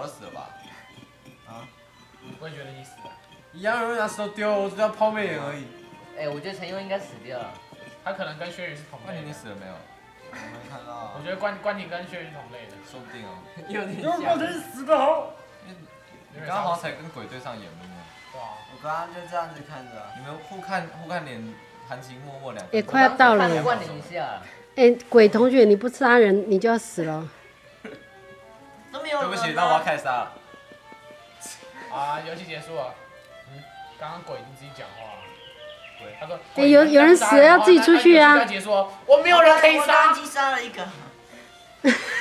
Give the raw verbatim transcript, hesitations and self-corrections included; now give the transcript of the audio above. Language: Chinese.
就死了吧？啊？ 我也觉得你死了。 一样有人拿石头丢，我只要抛媚眼而已。 哎，我觉得陈佑应该死掉了。 他可能跟薛宇是同类。 冠廷你死了没有？ 我没看到。 我觉得冠冠廷跟薛宇是同类的， 说不定哦。 有点像。冠廷死的好。 你刚好才跟鬼对上眼呢。 对啊。 我刚刚就这样子看着。 你们互看互看脸，含情脉脉两。 也快要到了。 冠廷一下。 哎，鬼同学，你不杀人，你就要死了。 都没有。 对不起，那我要开始杀了。 啊，游戏结束了。嗯，刚刚鬼已经自己讲话了。对，他说。 哎，有有人死了，要自己出去啊！ 要结束，我没有人可以杀。 我杀了一个。